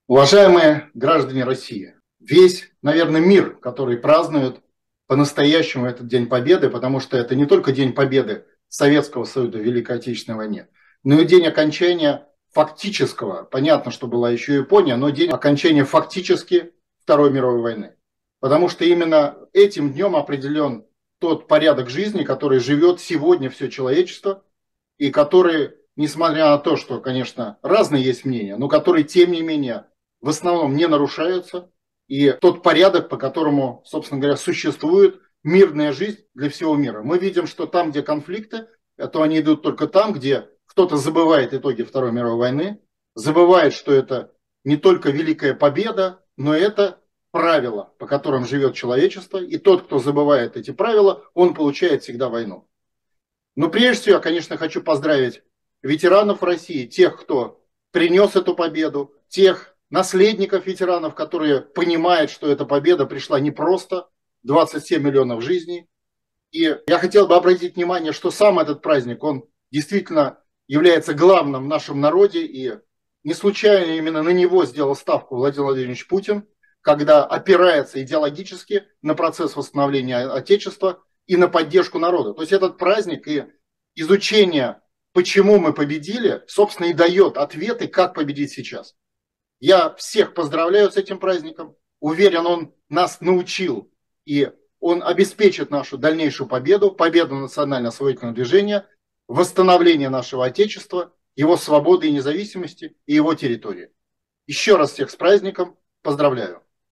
Уважаемые граждане России, весь, наверное, мир, который празднует по-настоящему этот День Победы, потому что это не только День Победы Советского Союза в Великой Отечественной войне, но и день окончания фактического, понятно, что была еще Япония, но день окончания фактически Второй мировой войны. Потому что именно этим днем определен тот порядок жизни, который живет сегодня все человечество, и который, несмотря на то, что, конечно, разные есть мнения, но которые, тем не менее, в основном не нарушаются, и тот порядок, по которому, собственно говоря, существует мирная жизнь для всего мира. Мы видим, что там, где конфликты, то они идут только там, где кто-то забывает итоги Второй мировой войны, забывает, что это не только великая победа, но это правила, по которым живет человечество, и тот, кто забывает эти правила, он получает всегда войну. Но прежде всего я, конечно, хочу поздравить ветеранов России, тех, кто принес эту победу, тех наследников ветеранов, которые понимают, что эта победа пришла не просто, 27 миллионов жизней. И я хотел бы обратить внимание, что сам этот праздник, он действительно является главным в нашем народе, и не случайно именно на него сделал ставку Владимир Владимирович Путин, когда опирается идеологически на процесс восстановления Отечества и на поддержку народа. То есть этот праздник и изучение, почему мы победили, собственно, и дает ответы, как победить сейчас. Я всех поздравляю с этим праздником. Уверен, он нас научил, и он обеспечит нашу дальнейшую победу, победу национально-освободительного движения, восстановление нашего Отечества, его свободы и независимости и его территории. Еще раз всех с праздником. Поздравляю.